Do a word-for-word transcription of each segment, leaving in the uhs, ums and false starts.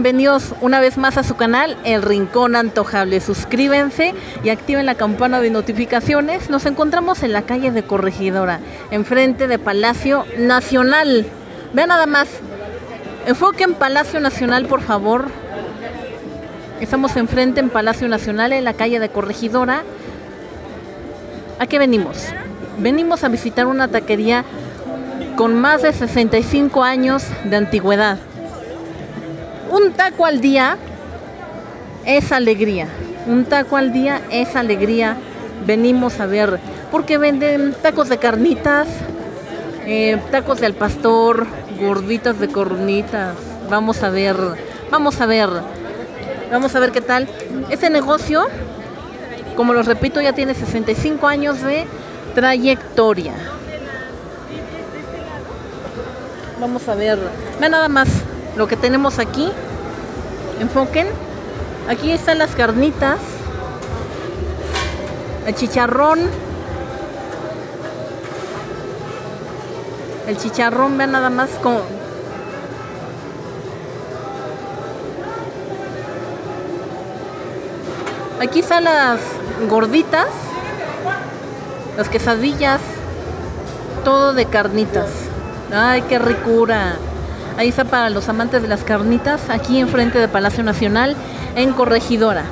bienvenidos una vez más a su canal El Rincón Antojable. Suscríbanse y activen la campana de notificaciones. Nos encontramos en la calle de Corregidora, enfrente de Palacio Nacional. Vean nada más, enfoque en Palacio Nacional, por favor. Estamos enfrente en Palacio Nacional, en la calle de Corregidora. ¿A qué venimos? Venimos a visitar una taquería con más de sesenta y cinco años de antigüedad. Un taco al día es alegría. Un taco al día es alegría. Venimos a ver, porque venden tacos de carnitas, eh, tacos de al pastor, gorditas de cornitas. Vamos a ver, vamos a ver, vamos a ver qué tal. Este negocio, como los repito, ya tiene sesenta y cinco años de trayectoria. Vamos a ver, vean nada más lo que tenemos aquí. Enfoquen. Aquí están las carnitas, el chicharrón, el chicharrón, vean nada más con aquí están las gorditas, las quesadillas, todo de carnitas. Ay, qué ricura. Ahí está para los amantes de las carnitas, aquí enfrente de Palacio Nacional, en Corregidora.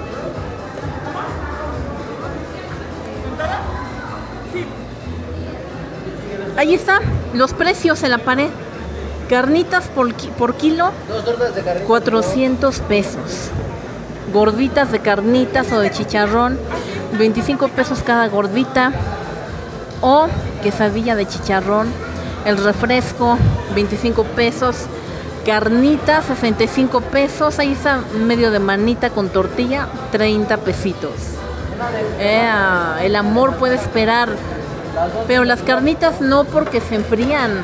Ahí está, los precios en la pared. Carnitas por, por kilo, cuatrocientos pesos. Gorditas de carnitas o de chicharrón, veinticinco pesos cada gordita. O quesadilla de chicharrón. El refresco, veinticinco pesos. Carnitas, sesenta y cinco pesos. Ahí está medio de manita con tortilla, treinta pesitos. Eh, el amor puede esperar. Pero las carnitas no, porque se enfrían.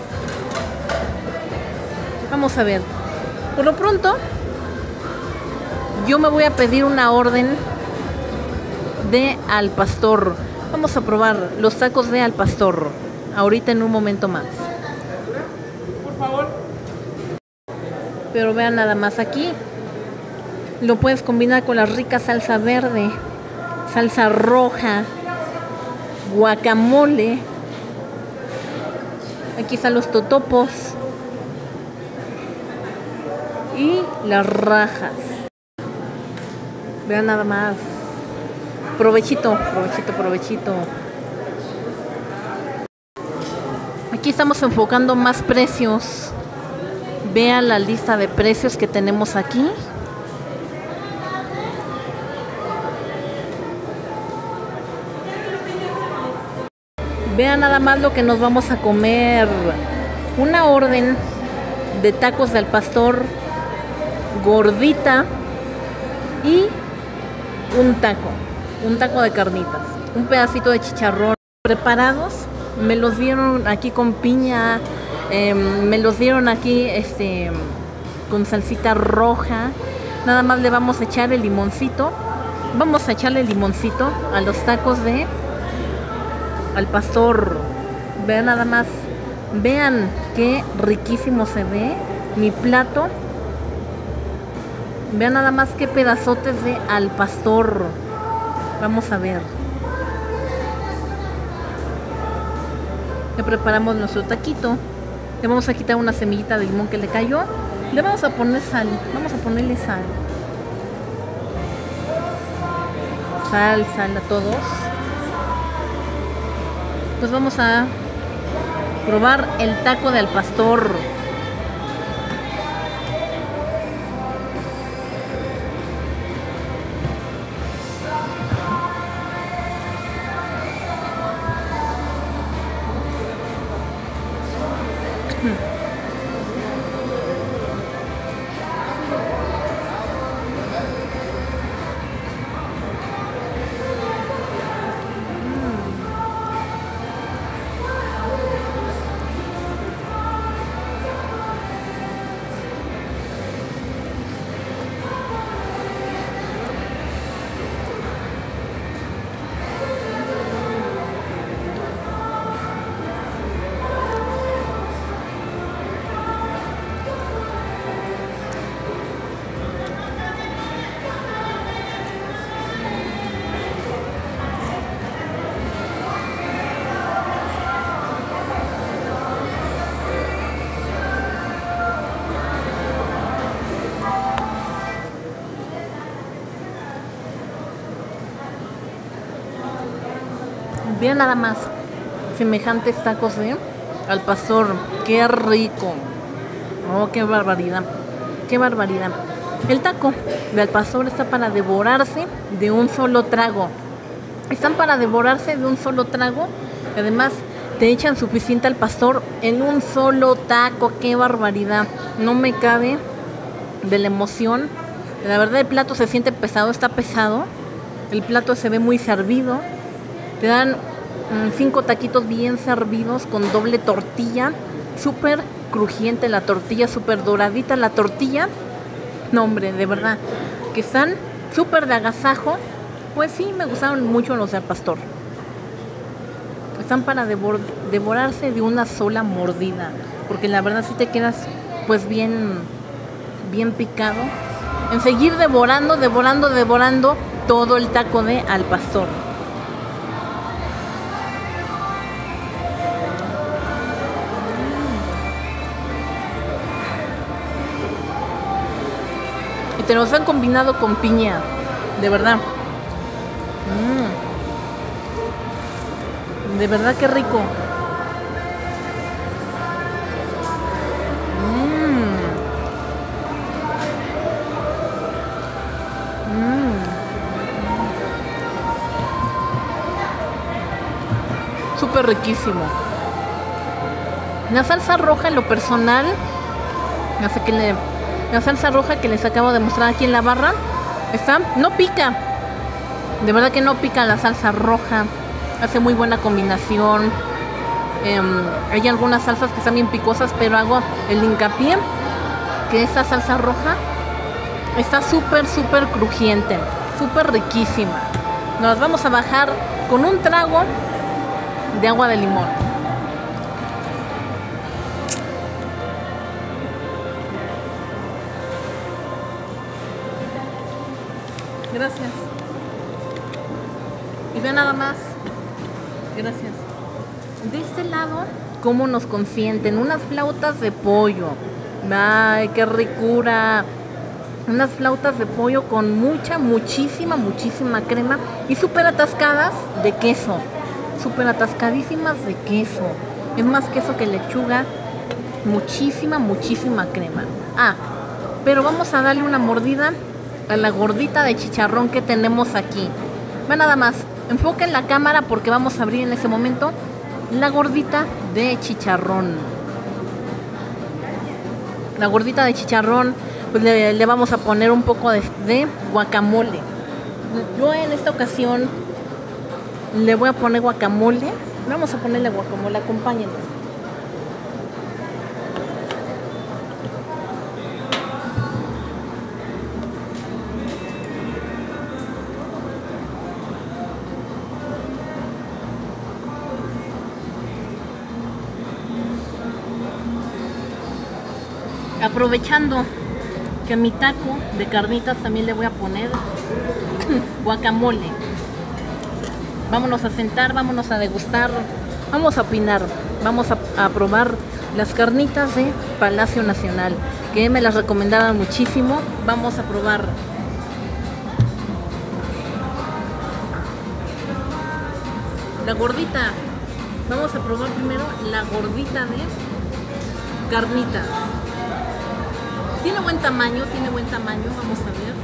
Vamos a ver. Por lo pronto, yo me voy a pedir una orden de al pastor. Vamos a probar los tacos de al pastor ahorita en un momento más. Por favor. Pero vean nada más aquí. Lo puedes combinar con la rica salsa verde, salsa roja, guacamole. Aquí están los totopos y las rajas. Vean nada más. Provechito, provechito, provechito. Aquí estamos enfocando más precios. Vean la lista de precios que tenemos aquí. Vean nada más lo que nos vamos a comer. Una orden de tacos del pastor, gordita y un taco. Un taco de carnitas. Un pedacito de chicharrón. Preparados. Me los dieron aquí con piña, eh, me los dieron aquí este, con salsita roja. Nada más le vamos a echar el limoncito. Vamos a echarle el limoncito a los tacos de al pastor. Vean nada más. Vean qué riquísimo se ve mi plato. Vean nada más qué pedazotes de al pastor. Vamos a ver. Ya preparamos nuestro taquito. Le vamos a quitar una semillita de limón que le cayó. Le vamos a poner sal. Vamos a ponerle sal. Sal, sal a todos. Pues vamos a probar el taco de al pastor. Vean nada más, semejantes tacos de al pastor. ¡Qué rico! ¡Oh, qué barbaridad! ¡Qué barbaridad! El taco de al pastor está para devorarse de un solo trago. Están para devorarse de un solo trago. Además, te echan suficiente al pastor en un solo taco. ¡Qué barbaridad! No me cabe de la emoción. La verdad, el plato se siente pesado, está pesado. El plato se ve muy servido. Te dan mmm, cinco taquitos bien servidos con doble tortilla. Súper crujiente la tortilla, súper doradita la tortilla. No, hombre, de verdad, que están súper de agasajo. Pues sí, me gustaron mucho los del pastor. Están para devor devorarse de una sola mordida, porque la verdad sí te quedas pues bien, bien picado en seguir devorando, devorando, devorando todo el taco de al pastor. Y te los han combinado con piña, de verdad. Mm. De verdad que rico. Mm. Mm. Súper riquísimo. La salsa roja, en lo personal, no sé qué le... La salsa roja que les acabo de mostrar aquí en la barra, está, no pica. De verdad que no pica la salsa roja. Hace muy buena combinación. Eh, hay algunas salsas que están bien picosas, pero hago el hincapié que esta salsa roja está súper, súper crujiente. Súper riquísima. Nos vamos a bajar con un trago de agua de limón. Gracias. Y vean nada más. Gracias. De este lado, cómo nos consienten. Unas flautas de pollo. Ay, qué ricura. Unas flautas de pollo con mucha, muchísima, muchísima crema. Y súper atascadas de queso. Súper atascadísimas de queso. Es más queso que lechuga. Muchísima, muchísima crema. Ah, pero vamos a darle una mordida a la gordita de chicharrón que tenemos aquí. Vean nada más, enfoquen la cámara porque vamos a abrir en ese momento la gordita de chicharrón. La gordita de chicharrón, pues le, le vamos a poner un poco de, de guacamole. Yo en esta ocasión le voy a poner guacamole. Vamos a ponerle guacamole, acompáñenme. Aprovechando que a mi taco de carnitas también le voy a poner guacamole. Vámonos a sentar, vámonos a degustar, vamos a opinar, vamos a, a probar las carnitas de Palacio Nacional, que me las recomendaban muchísimo. Vamos a probar. La gordita. Vamos a probar primero la gordita de carnitas. Tiene buen tamaño, tiene buen tamaño, vamos a ver.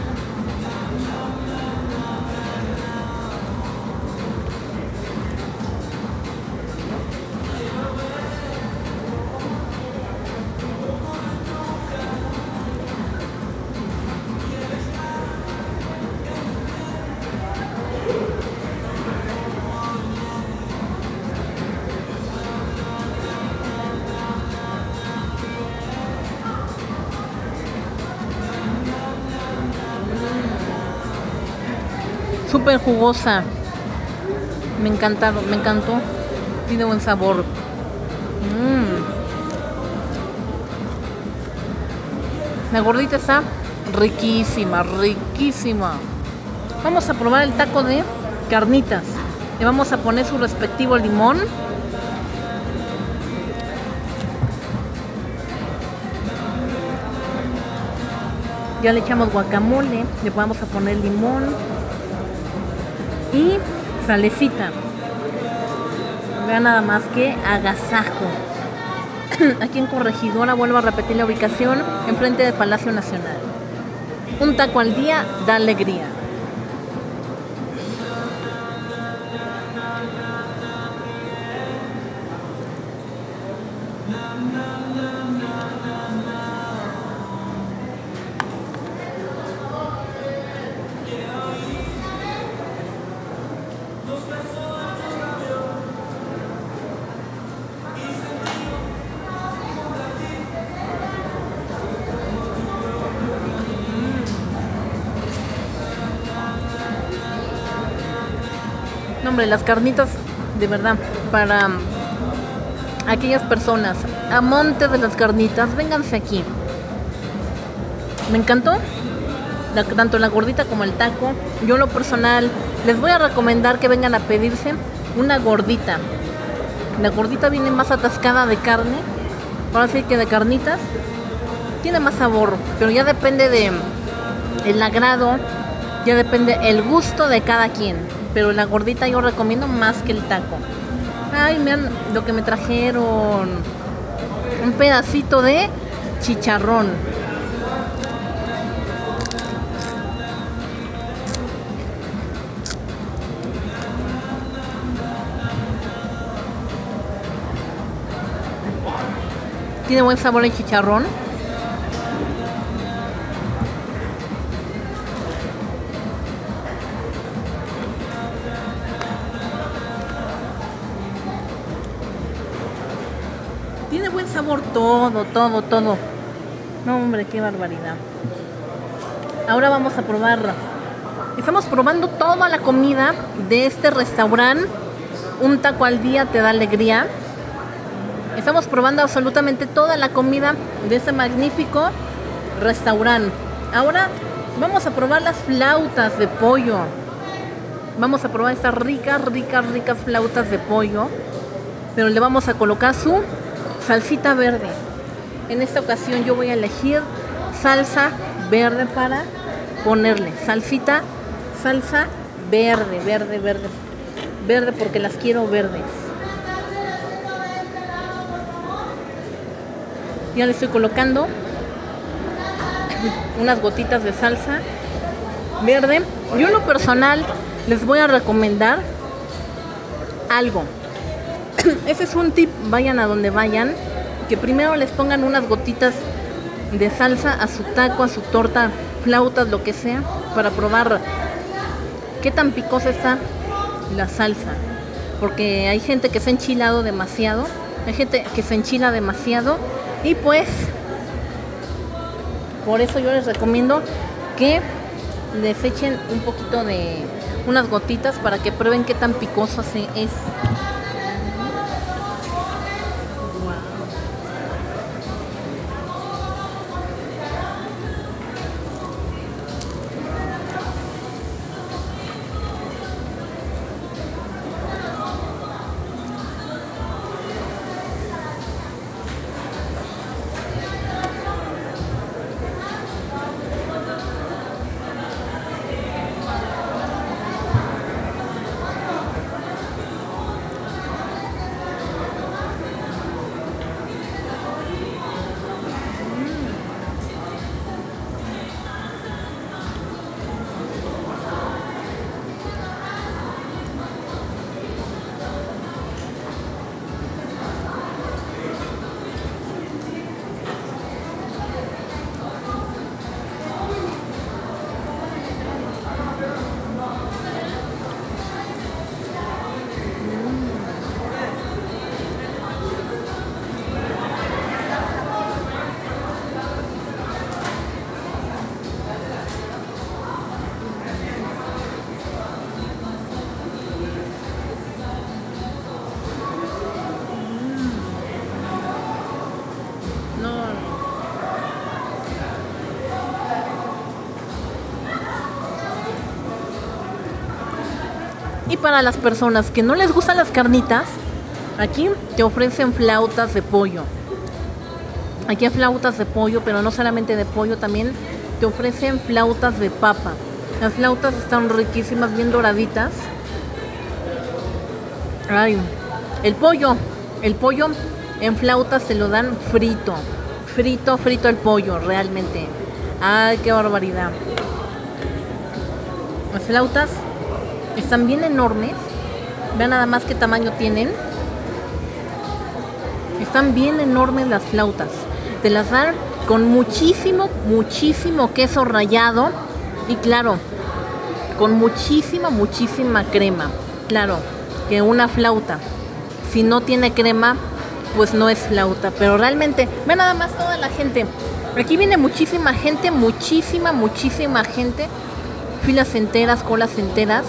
Súper jugosa. Me encantaron, me encantó. Tiene buen sabor. Mm. La gordita está riquísima, riquísima. Vamos a probar el taco de carnitas. Le vamos a poner su respectivo limón. Ya le echamos guacamole. Le vamos a poner limón y salecita. Vean nada más que agasajo. Aquí en Corregidora, vuelvo a repetir la ubicación, enfrente del Palacio Nacional. Un taco al día da alegría. No, hombre, las carnitas, de verdad, para aquellas personas amantes de las carnitas, vénganse aquí. Me encantó, la, tanto la gordita como el taco. Yo en lo personal les voy a recomendar que vengan a pedirse una gordita. La gordita viene más atascada de carne, ahora sí que de carnitas. Tiene más sabor, pero ya depende de el agrado, ya depende el gusto de cada quien. Pero la gordita yo recomiendo más que el taco. Ay, vean lo que me trajeron. Un pedacito de chicharrón. Tiene buen sabor el chicharrón. Tiene buen sabor todo, todo, todo. No, hombre, qué barbaridad. Ahora vamos a probar. Estamos probando toda la comida de este restaurante. Un taco al día te da alegría. Estamos probando absolutamente toda la comida de este magnífico restaurante. Ahora vamos a probar las flautas de pollo. Vamos a probar estas ricas, ricas, ricas flautas de pollo. Pero le vamos a colocar su salsita verde. En esta ocasión yo voy a elegir salsa verde para ponerle. Salsita, salsa verde, verde, verde. Verde porque las quiero verdes. Ya le estoy colocando unas gotitas de salsa verde. Yo en lo personal les voy a recomendar algo. Ese es un tip, vayan a donde vayan, que primero les pongan unas gotitas de salsa a su taco, a su torta, flautas, lo que sea, para probar qué tan picosa está la salsa. Porque hay gente que se ha enchilado demasiado, hay gente que se enchila demasiado y pues por eso yo les recomiendo que les echen un poquito de unas gotitas para que prueben qué tan picosa se es. Y para las personas que no les gustan las carnitas, aquí te ofrecen flautas de pollo. Aquí hay flautas de pollo, pero no solamente de pollo, también te ofrecen flautas de papa. Las flautas están riquísimas, bien doraditas. Ay, El pollo, el pollo en flautas se lo dan frito, frito, frito el pollo, realmente. Ay, qué barbaridad. Las flautas están bien enormes. Vean nada más qué tamaño tienen. Están bien enormes las flautas. Te las dan con muchísimo, muchísimo queso rallado. Y claro, con muchísima, muchísima crema. Claro, que una flauta, si no tiene crema, pues no es flauta. Pero realmente, vean nada más toda la gente. Aquí viene muchísima gente, muchísima, muchísima gente. Filas enteras, colas enteras.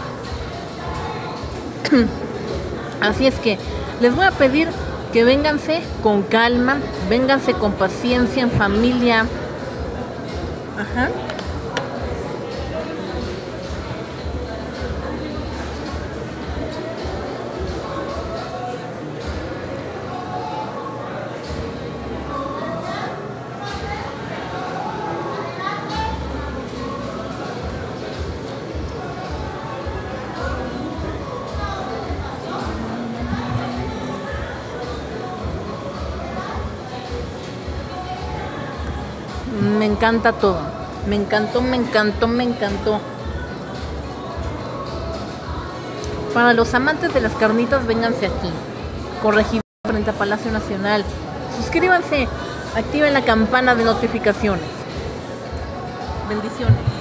Así es que les voy a pedir que vénganse con calma, vénganse con paciencia, en familia. Ajá. Me encanta todo. Me encantó, me encantó, me encantó. Para los amantes de las carnitas, vénganse aquí. Corregidora frente a Palacio Nacional. Suscríbanse, activen la campana de notificaciones. Bendiciones.